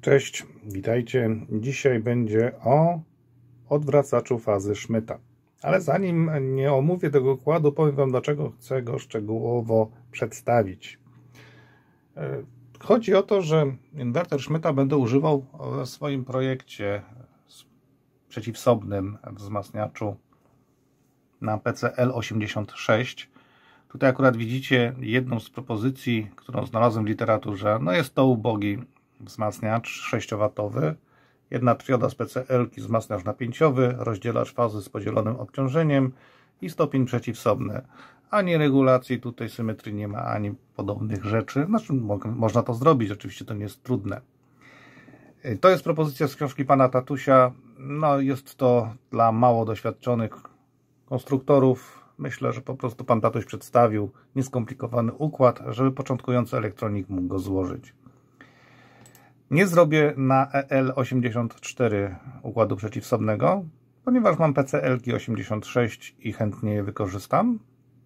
Cześć, witajcie. Dzisiaj będzie o odwracaczu fazy Schmidta. Ale zanim nie omówię tego układu, powiem Wam, dlaczego chcę go szczegółowo przedstawić. Chodzi o to, że inwerter Schmidta będę używał w swoim projekcie przeciwsobnym wzmacniaczu na PCL86. Tutaj akurat widzicie jedną z propozycji, którą znalazłem w literaturze. No jest to ubogi wzmacniacz 6W, jedna trioda z PCL-ki, wzmacniacz napięciowy, rozdzielacz fazy z podzielonym obciążeniem i stopień przeciwsobny. Ani regulacji tutaj symetrii nie ma, ani podobnych rzeczy. Znaczy, można to zrobić, oczywiście to nie jest trudne. To jest propozycja z książki pana Tatusia. No, jest to dla mało doświadczonych konstruktorów. Myślę, że po prostu pan Tatuś przedstawił nieskomplikowany układ, żeby początkujący elektronik mógł go złożyć. Nie zrobię na EL84 układu przeciwsobnego, ponieważ mam PCL-ki 86 i chętnie je wykorzystam.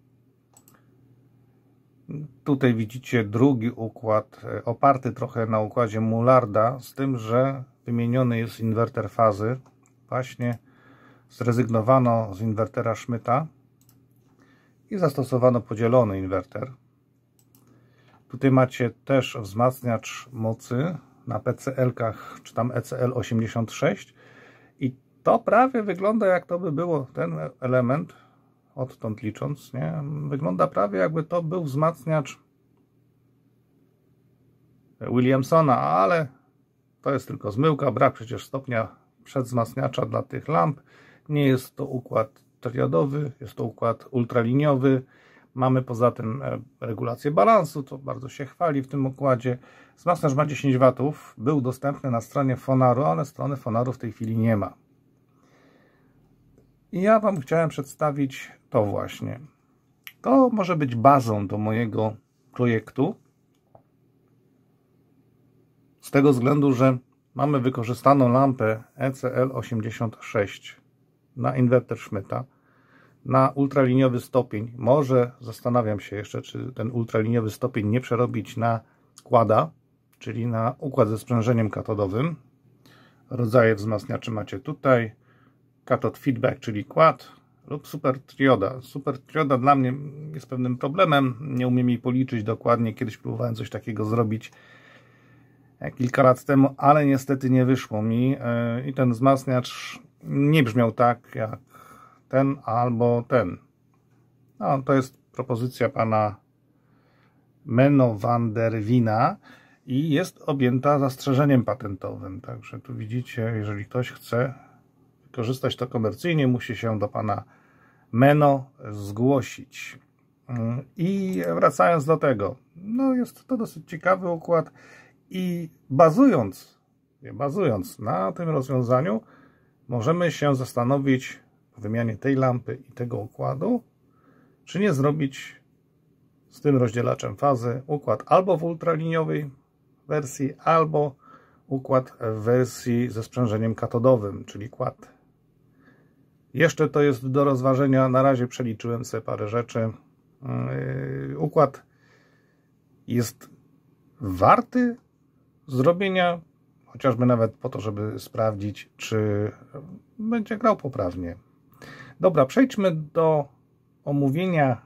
Tutaj widzicie drugi układ, oparty trochę na układzie Mullarda, z tym, że wymieniony jest inwerter fazy. Właśnie zrezygnowano z inwertera Schmidta i zastosowano podzielony inwerter. Tutaj macie też wzmacniacz mocy na PCL-kach, czy tam ECL86 i to prawie wygląda, jak to by było, ten element, odtąd licząc, nie? Wygląda prawie, jakby to był wzmacniacz Williamsona, ale to jest tylko zmyłka, brak przecież stopnia przedwzmacniacza dla tych lamp. Nie jest to układ triodowy, jest to układ ultraliniowy. Mamy poza tym regulację balansu, co bardzo się chwali w tym układzie. Wzmacniacz ma 10 W, był dostępny na stronie Fonaru, ale strony Fonaru w tej chwili nie ma. I ja Wam chciałem przedstawić to właśnie. To może być bazą do mojego projektu. Z tego względu, że mamy wykorzystaną lampę ECL86 na inwerter Schmidta, na ultraliniowy stopień. Może zastanawiam się jeszcze, czy ten ultraliniowy stopień nie przerobić na quada, czyli na układ ze sprzężeniem katodowym. Rodzaje wzmacniaczy macie tutaj. Cathode feedback, czyli quad lub super trioda. Super trioda dla mnie jest pewnym problemem. Nie umiem jej policzyć dokładnie. Kiedyś próbowałem coś takiego zrobić kilka lat temu, ale niestety nie wyszło mi i ten wzmacniacz nie brzmiał tak jak ten albo ten. No, to jest propozycja pana Menno van der Wina i jest objęta zastrzeżeniem patentowym. Także tu widzicie, jeżeli ktoś chce wykorzystać to komercyjnie, musi się do pana Menno zgłosić. I wracając do tego, no jest to dosyć ciekawy układ i bazując na tym rozwiązaniu, możemy się zastanowić po wymianie tej lampy i tego układu, czy nie zrobić z tym rozdzielaczem fazy układ albo w ultraliniowej wersji, albo układ w wersji ze sprzężeniem katodowym, czyli quad. Jeszcze to jest do rozważenia, na razie przeliczyłem sobie parę rzeczy. Układ jest warty zrobienia, chociażby nawet po to, żeby sprawdzić, czy będzie grał poprawnie. Dobra, przejdźmy do omówienia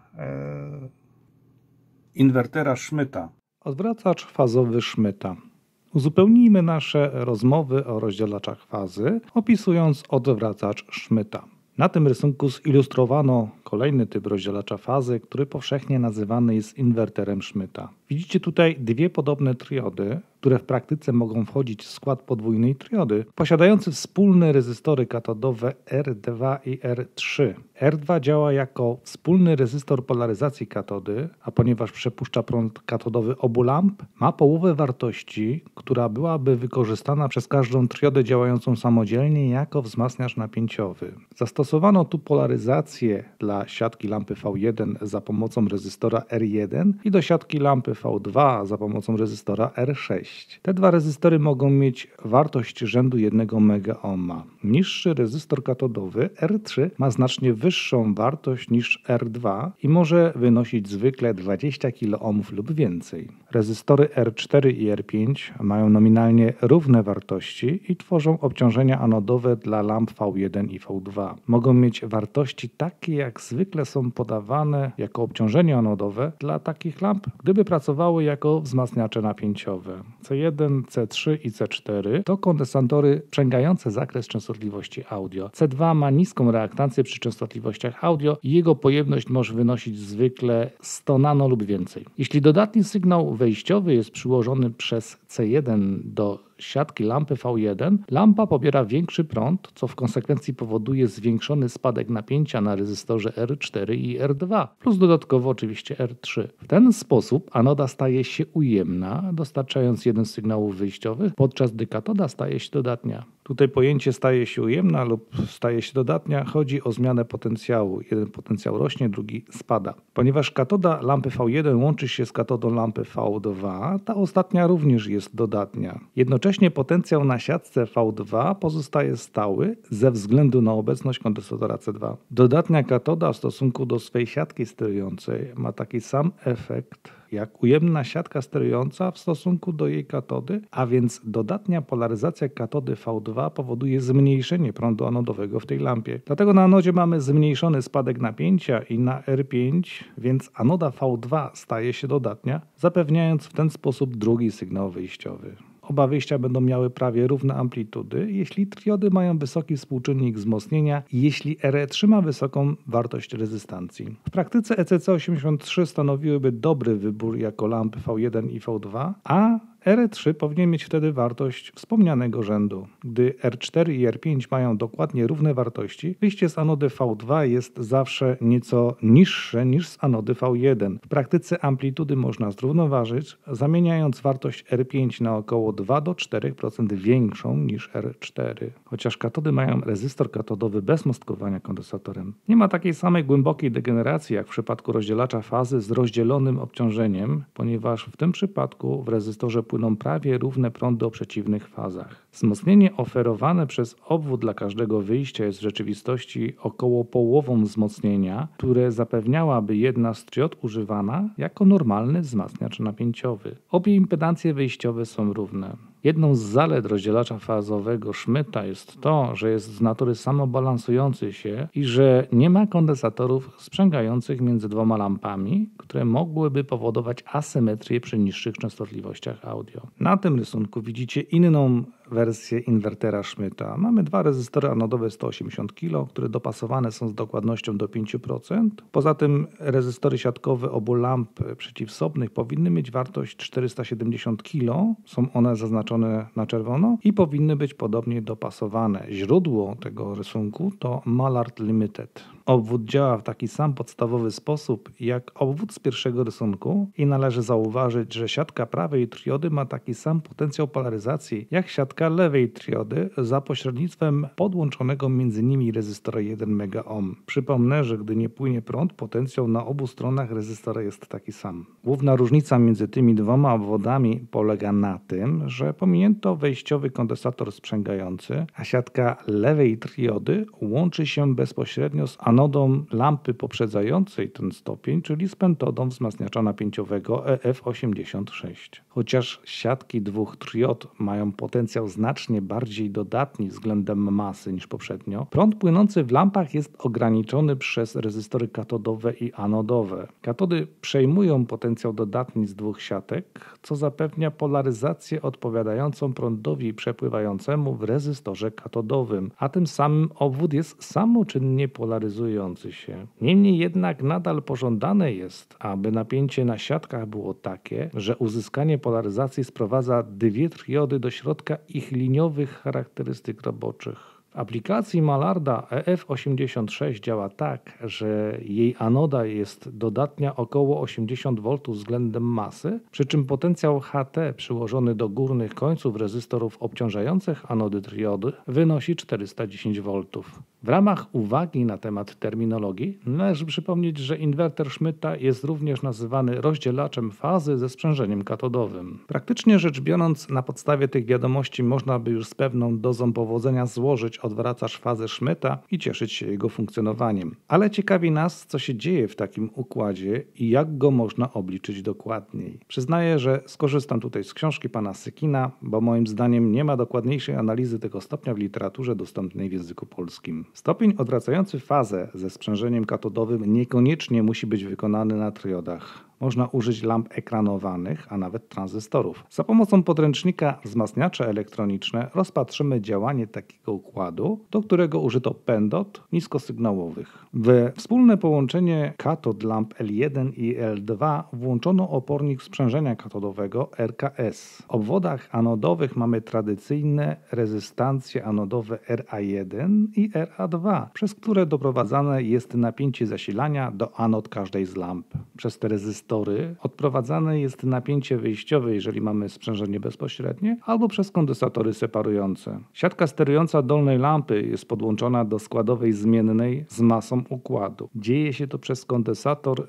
inwertera Schmidta. Odwracacz fazowy Schmidta. Uzupełnijmy nasze rozmowy o rozdzielaczach fazy, opisując odwracacz Schmidta. Na tym rysunku zilustrowano kolejny typ rozdzielacza fazy, który powszechnie nazywany jest inwerterem Schmidta. Widzicie tutaj dwie podobne triody, które w praktyce mogą wchodzić w skład podwójnej triody, posiadające wspólne rezystory katodowe R2 i R3. R2 działa jako wspólny rezystor polaryzacji katody, a ponieważ przepuszcza prąd katodowy obu lamp, ma połowę wartości, która byłaby wykorzystana przez każdą triodę działającą samodzielnie jako wzmacniacz napięciowy. Zastosowano tu polaryzację dla dla siatki lampy V1 za pomocą rezystora R1 i do siatki lampy V2 za pomocą rezystora R6. Te dwa rezystory mogą mieć wartość rzędu 1 megaohma. Niższy rezystor katodowy R3 ma znacznie wyższą wartość niż R2 i może wynosić zwykle 20 kiloohmów lub więcej. Rezystory R4 i R5 mają nominalnie równe wartości i tworzą obciążenia anodowe dla lamp V1 i V2. Mogą mieć wartości takie, jak zwykle są podawane jako obciążenie anodowe dla takich lamp, gdyby pracowały jako wzmacniacze napięciowe. C1, C3 i C4 to kondensatory sprzęgające zakres częstotliwości audio. C2 ma niską reaktancję przy częstotliwościach audio i jego pojemność może wynosić zwykle 100 nano lub więcej. Jeśli dodatni sygnał wejściowy jest przyłożony przez C1 do siatki lampy V1, lampa pobiera większy prąd, co w konsekwencji powoduje zwiększony spadek napięcia na rezystorze R4 i R2, plus dodatkowo oczywiście R3. W ten sposób anoda staje się ujemna, dostarczając jeden z sygnałów wyjściowych, podczas gdy katoda staje się dodatnia. Tutaj pojęcie staje się ujemna lub staje się dodatnia chodzi o zmianę potencjału. Jeden potencjał rośnie, drugi spada. Ponieważ katoda lampy V1 łączy się z katodą lampy V2, ta ostatnia również jest dodatnia. Jednocześnie potencjał na siatce V2 pozostaje stały ze względu na obecność kondensatora C2. Dodatnia katoda w stosunku do swej siatki sterującej ma taki sam efekt jak ujemna siatka sterująca w stosunku do jej katody, a więc dodatnia polaryzacja katody V2 powoduje zmniejszenie prądu anodowego w tej lampie. Dlatego na anodzie mamy zmniejszony spadek napięcia i na R5, więc anoda V2 staje się dodatnia, zapewniając w ten sposób drugi sygnał wyjściowy. Oba wyjścia będą miały prawie równe amplitudy, jeśli triody mają wysoki współczynnik wzmocnienia i jeśli R3 ma wysoką wartość rezystancji. W praktyce ECC83 stanowiłyby dobry wybór jako lampy V1 i V2, a R3 powinien mieć wtedy wartość wspomnianego rzędu. Gdy R4 i R5 mają dokładnie równe wartości, wyjście z anody V2 jest zawsze nieco niższe niż z anody V1. W praktyce amplitudy można zrównoważyć, zamieniając wartość R5 na około 2 do 4% większą niż R4. Chociaż katody mają rezystor katodowy bez mostkowania kondensatorem. Nie ma takiej samej głębokiej degeneracji jak w przypadku rozdzielacza fazy z rozdzielonym obciążeniem, ponieważ w tym przypadku w rezystorze płyną prawie równe prądy o przeciwnych fazach. Wzmocnienie oferowane przez obwód dla każdego wyjścia jest w rzeczywistości około połową wzmocnienia, które zapewniałaby jedna z triod używana jako normalny wzmacniacz napięciowy. Obie impedancje wyjściowe są równe. Jedną z zalet rozdzielacza fazowego Schmidta jest to, że jest z natury samobalansujący się i że nie ma kondensatorów sprzęgających między dwoma lampami, które mogłyby powodować asymetrię przy niższych częstotliwościach audio. Na tym rysunku widzicie inną wersję inwertera Schmidta. Mamy dwa rezystory anodowe 180 kg, które dopasowane są z dokładnością do 5%. Poza tym rezystory siatkowe obu lamp przeciwsobnych powinny mieć wartość 470 kg. Są one zaznaczone na czerwono i powinny być podobnie dopasowane. Źródło tego rysunku to Mallard Limited. Obwód działa w taki sam podstawowy sposób jak obwód z pierwszego rysunku i należy zauważyć, że siatka prawej triody ma taki sam potencjał polaryzacji jak siatka lewej triody za pośrednictwem podłączonego między nimi rezystora 1 megaohm. Przypomnę, że gdy nie płynie prąd, potencjał na obu stronach rezystora jest taki sam. Główna różnica między tymi dwoma obwodami polega na tym, że pominięto wejściowy kondensator sprzęgający, a siatka lewej triody łączy się bezpośrednio z anodą lampy poprzedzającej ten stopień, czyli z pentodą wzmacniacza napięciowego EF86. Chociaż siatki dwóch triod mają potencjał znacznie bardziej dodatni względem masy niż poprzednio, prąd płynący w lampach jest ograniczony przez rezystory katodowe i anodowe. Katody przejmują potencjał dodatni z dwóch siatek, co zapewnia polaryzację odpowiadającą prądowi przepływającemu w rezystorze katodowym, a tym samym obwód jest samoczynnie polaryzujący się. Niemniej jednak nadal pożądane jest, aby napięcie na siatkach było takie, że uzyskanie polaryzacji sprowadza dwie triody do środka ich liniowych charakterystyk roboczych. W aplikacji Mallarda EF86 działa tak, że jej anoda jest dodatnia około 80 V względem masy, przy czym potencjał HT przyłożony do górnych końców rezystorów obciążających anody triody wynosi 410 V. W ramach uwagi na temat terminologii należy przypomnieć, że inwerter Schmidta jest również nazywany rozdzielaczem fazy ze sprzężeniem katodowym. Praktycznie rzecz biorąc, na podstawie tych wiadomości można by już z pewną dozą powodzenia złożyć odwracacz fazy Schmidta i cieszyć się jego funkcjonowaniem. Ale ciekawi nas, co się dzieje w takim układzie i jak go można obliczyć dokładniej. Przyznaję, że skorzystam tutaj z książki pana Sykina, bo moim zdaniem nie ma dokładniejszej analizy tego stopnia w literaturze dostępnej w języku polskim. Stopień odwracający fazę ze sprzężeniem katodowym niekoniecznie musi być wykonany na triodach. Można użyć lamp ekranowanych, a nawet tranzystorów. Za pomocą podręcznika Wzmacniacze elektroniczne rozpatrzymy działanie takiego układu, do którego użyto PENDOT niskosygnałowych. We wspólne połączenie katod lamp L1 i L2 włączono opornik sprzężenia katodowego RKS. W obwodach anodowych mamy tradycyjne rezystancje anodowe RA1 i RA2, przez które doprowadzane jest napięcie zasilania do anod każdej z lamp. Przez te rezystory odprowadzane jest napięcie wyjściowe, jeżeli mamy sprzężenie bezpośrednie, albo przez kondensatory separujące. Siatka sterująca dolnej lampy jest podłączona do składowej zmiennej z masą układu. Dzieje się to przez kondensator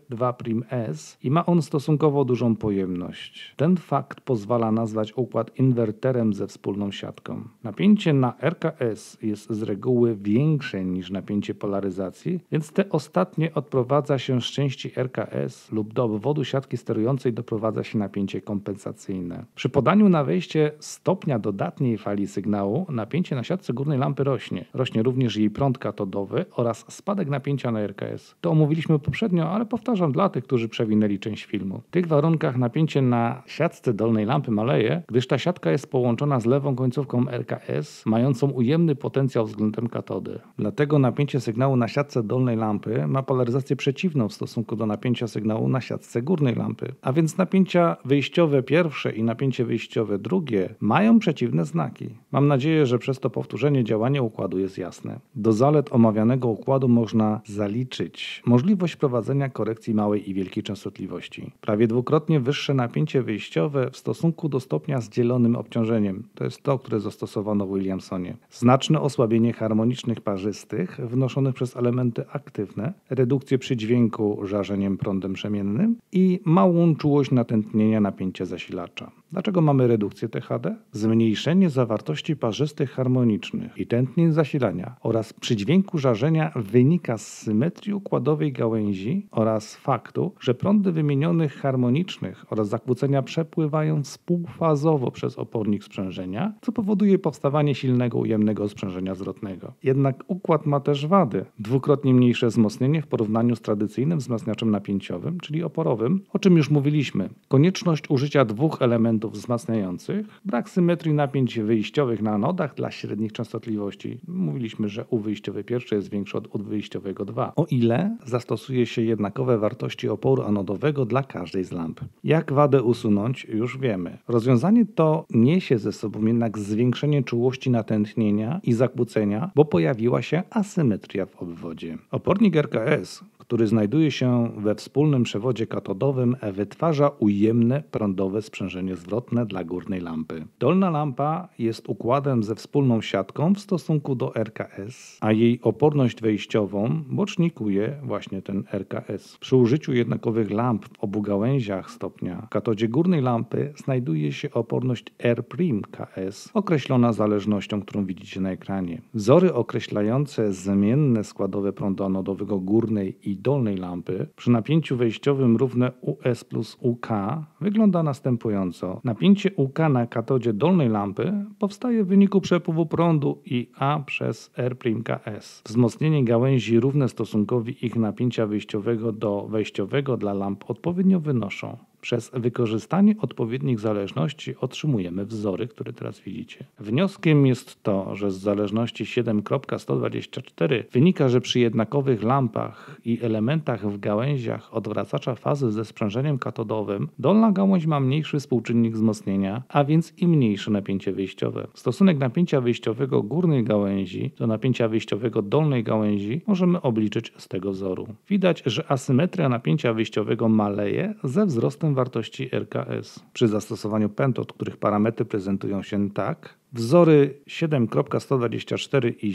C2'S i ma on stosunkowo dużą pojemność. Ten fakt pozwala nazwać układ inwerterem ze wspólną siatką. Napięcie na RKS jest z reguły większe niż napięcie polaryzacji, więc te ostatnie odprowadza się z części RKS lub do obwodu siatki sterującej doprowadza się napięcie kompensacyjne. Przy podaniu na wejście stopnia dodatniej fali sygnału napięcie na siatce górnej lampy rośnie. Rośnie również jej prąd katodowy oraz spadek napięcia na RKS. To omówiliśmy poprzednio, ale powtarzam dla tych, którzy przewinęli część filmu. W tych warunkach napięcie na siatce dolnej lampy maleje, gdyż ta siatka jest połączona z lewą końcówką RKS, mającą ujemny potencjał względem katody. Dlatego napięcie sygnału na siatce dolnej lampy ma polaryzację przeciwną w stosunku do napięcia sygnału na siatce górnej lampy. A więc napięcia wyjściowe pierwsze i napięcie wyjściowe drugie mają przeciwne znaki. Mam nadzieję, że przez to powtórzenie działanie układu jest jasne. Do zalet omawianego układu można zaliczyć możliwość prowadzenia korekcji małej i wielkiej częstotliwości. Prawie dwukrotnie wyższe napięcie wyjściowe w stosunku do stopnia z dzielonym obciążeniem. To jest to, które zastosowano w Williamsonie. Znaczne osłabienie harmonicznych parzystych wnoszonych przez elementy aktywne, redukcję przydźwięku żarzeniem prądem przemiennym i małą czułość natętnienia napięcia zasilacza. Dlaczego mamy redukcję THD? Zmniejszenie zawartości parzystych harmonicznych i tętnień zasilania oraz przydźwięku żarzenia wynika z symetrii układowej gałęzi oraz faktu, że prądy wymienionych harmonicznych oraz zakłócenia przepływają współfazowo przez opornik sprzężenia, co powoduje powstawanie silnego ujemnego sprzężenia zwrotnego. Jednak układ ma też wady. Dwukrotnie mniejsze wzmocnienie w porównaniu z tradycyjnym wzmacniaczem napięciowym, czyli oporowym, o czym już mówiliśmy. Konieczność użycia dwóch elementów wzmacniających, brak symetrii napięć wyjściowych na anodach dla średnich częstotliwości. Mówiliśmy, że U wyjściowy pierwszy jest większy od U wyjściowego 2, o ile zastosuje się jednakowe wartości oporu anodowego dla każdej z lamp. Jak wadę usunąć, już wiemy. Rozwiązanie to niesie ze sobą jednak zwiększenie czułości natętnienia i zakłócenia, bo pojawiła się asymetria w obwodzie. Opornik RKS, który znajduje się we wspólnym przewodzie katodowym, wytwarza ujemne prądowe sprzężenie zwrotne dla górnej lampy. Dolna lampa jest układem ze wspólną siatką w stosunku do RKS, a jej oporność wejściową bocznikuje właśnie ten RKS. Przy użyciu jednakowych lamp w obu gałęziach stopnia w katodzie górnej lampy znajduje się oporność R'KS, określona zależnością, którą widzicie na ekranie. Wzory określające zmienne składowe prądu anodowego górnej i dolnej lampy przy napięciu wejściowym równe US plus UK wygląda następująco. Napięcie UK na katodzie dolnej lampy powstaje w wyniku przepływu prądu IA przez R'KS. Wzmocnienie gałęzi równe stosunkowi ich napięcia wyjściowego do wejściowego dla lamp odpowiednio wynoszą. Przez wykorzystanie odpowiednich zależności otrzymujemy wzory, które teraz widzicie. Wnioskiem jest to, że z zależności 7.124 wynika, że przy jednakowych lampach i elementach w gałęziach odwracacza fazy ze sprzężeniem katodowym dolna gałąź ma mniejszy współczynnik wzmocnienia, a więc i mniejsze napięcie wyjściowe. Stosunek napięcia wyjściowego górnej gałęzi do napięcia wyjściowego dolnej gałęzi możemy obliczyć z tego wzoru. Widać, że asymetria napięcia wyjściowego maleje ze wzrostem wartości RKS. Przy zastosowaniu PENDOT, których parametry prezentują się tak, Wzory 7.124 i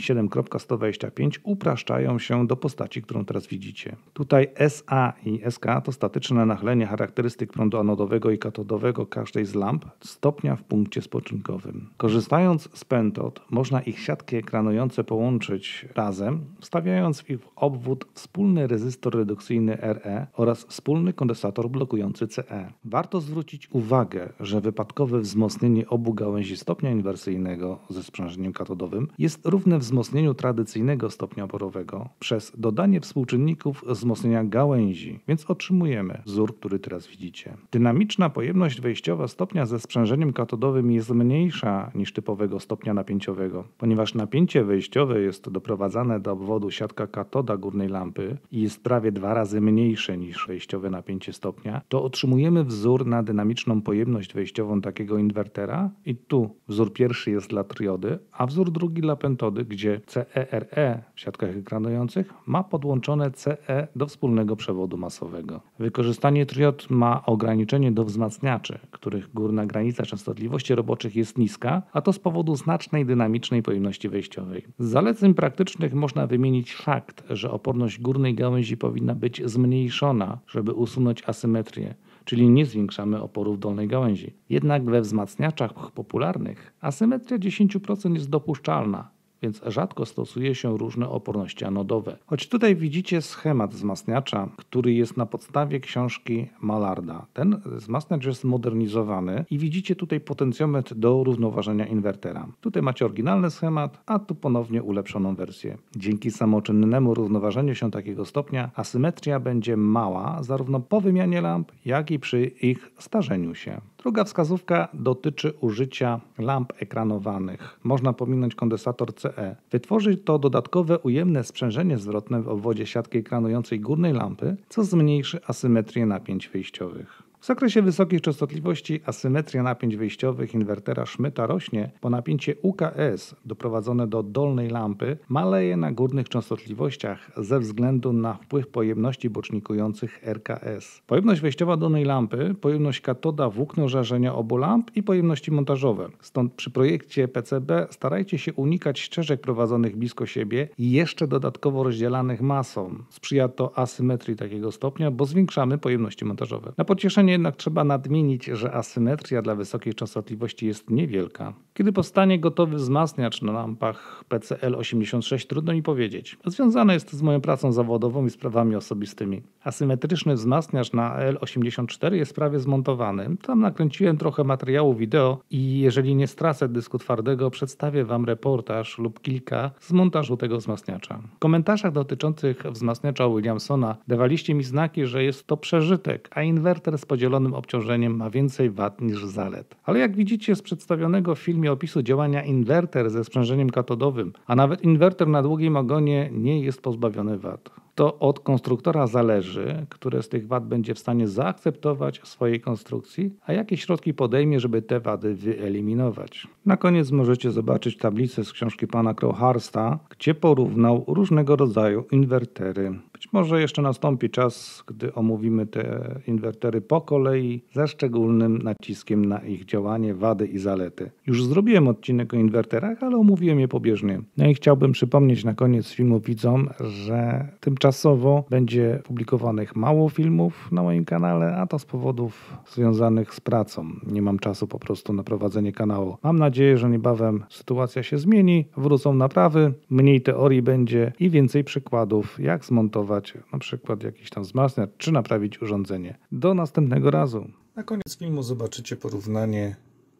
7.125 upraszczają się do postaci, którą teraz widzicie. Tutaj SA i SK to statyczne nachylenie charakterystyk prądu anodowego i katodowego każdej z lamp stopnia w punkcie spoczynkowym. Korzystając z pentod, można ich siatki ekranujące połączyć razem, wstawiając w ich obwód wspólny rezystor redukcyjny RE oraz wspólny kondensator blokujący CE. Warto zwrócić uwagę, że wypadkowe wzmocnienie obu gałęzi stopnia inwersyjnego ze sprzężeniem katodowym jest równe wzmocnieniu tradycyjnego stopnia oporowego przez dodanie współczynników wzmocnienia gałęzi, więc otrzymujemy wzór, który teraz widzicie. Dynamiczna pojemność wejściowa stopnia ze sprzężeniem katodowym jest mniejsza niż typowego stopnia napięciowego. Ponieważ napięcie wejściowe jest doprowadzane do obwodu siatka katoda górnej lampy i jest prawie 2 razy mniejsze niż wejściowe napięcie stopnia, to otrzymujemy wzór na dynamiczną pojemność wejściową takiego inwertera i tu wzór pierwszy jest dla triody, a wzór drugi dla pentody, gdzie CERE w siatkach ekranujących ma podłączone CE do wspólnego przewodu masowego. Wykorzystanie triod ma ograniczenie do wzmacniaczy, których górna granica częstotliwości roboczych jest niska, a to z powodu znacznej dynamicznej pojemności wejściowej. Z zaleceń praktycznych można wymienić fakt, że oporność górnej gałęzi powinna być zmniejszona, żeby usunąć asymetrię, czyli nie zwiększamy oporów dolnej gałęzi. Jednak we wzmacniaczach popularnych asymetria 10% jest dopuszczalna, więc rzadko stosuje się różne oporności anodowe. Choć tutaj widzicie schemat wzmacniacza, który jest na podstawie książki Mallarda. Ten wzmacniacz jest modernizowany i widzicie tutaj potencjometr do równoważenia inwertera. Tutaj macie oryginalny schemat, a tu ponownie ulepszoną wersję. Dzięki samoczynnemu równoważeniu się takiego stopnia asymetria będzie mała zarówno po wymianie lamp, jak i przy ich starzeniu się. Druga wskazówka dotyczy użycia lamp ekranowanych. Można pominąć kondensator CE. Wytworzy to dodatkowe ujemne sprzężenie zwrotne w obwodzie siatki ekranującej górnej lampy, co zmniejszy asymetrię napięć wyjściowych. W zakresie wysokich częstotliwości asymetria napięć wyjściowych inwertera Schmidta rośnie, bo napięcie UKS doprowadzone do dolnej lampy maleje na górnych częstotliwościach ze względu na wpływ pojemności bocznikujących RKS. Pojemność wejściowa dolnej lampy, pojemność katoda włókno żarzenia obu lamp i pojemności montażowe. Stąd przy projekcie PCB starajcie się unikać ścieżek prowadzonych blisko siebie i jeszcze dodatkowo rozdzielanych masą. Sprzyja to asymetrii takiego stopnia, bo zwiększamy pojemności montażowe. Na pocieszenie jednak trzeba nadmienić, że asymetria dla wysokich częstotliwości jest niewielka. Kiedy powstanie gotowy wzmacniacz na lampach PCL86, trudno mi powiedzieć. Związane jest to z moją pracą zawodową i sprawami osobistymi. Asymetryczny wzmacniacz na L84 jest prawie zmontowany. Tam nakręciłem trochę materiału wideo i jeżeli nie stracę dysku twardego, przedstawię Wam reportaż lub kilka z montażu tego wzmacniacza. W komentarzach dotyczących wzmacniacza Williamsona dawaliście mi znaki, że jest to przeżytek, a inwerter z podzielonym obciążeniem ma więcej wad niż zalet. Ale jak widzicie z przedstawionego w filmie opisu działania inwerter ze sprzężeniem katodowym, a nawet inwerter na długim ogonie nie jest pozbawiony wad. To od konstruktora zależy, które z tych wad będzie w stanie zaakceptować w swojej konstrukcji, a jakie środki podejmie, żeby te wady wyeliminować. Na koniec możecie zobaczyć tablicę z książki pana Crowhursta, gdzie porównał różnego rodzaju inwertery. Być może jeszcze nastąpi czas, gdy omówimy te inwertery po kolei, ze szczególnym naciskiem na ich działanie, wady i zalety. Już zrobiłem odcinek o inwerterach, ale omówiłem je pobieżnie. No i chciałbym przypomnieć na koniec filmu widzom, że tymczasowo będzie publikowanych mało filmów na moim kanale, a to z powodów związanych z pracą. Nie mam czasu po prostu na prowadzenie kanału. Mam nadzieję, że niebawem sytuacja się zmieni, wrócą naprawy, mniej teorii będzie i więcej przykładów, jak zmontować na przykład jakiś tam wzmacniacz, czy naprawić urządzenie. Do następnego razu. Na koniec filmu zobaczycie porównanie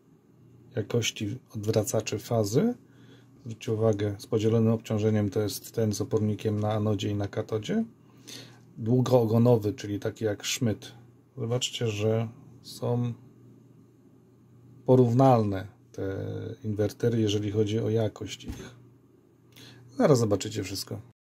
jakości odwracaczy fazy. Zwróćcie uwagę, z podzielonym obciążeniem to jest ten z opornikiem na anodzie i na katodzie. Długoogonowy, czyli taki jak Schmidt. Zobaczcie, że są porównalne te inwertery, jeżeli chodzi o jakość ich. Zaraz zobaczycie wszystko.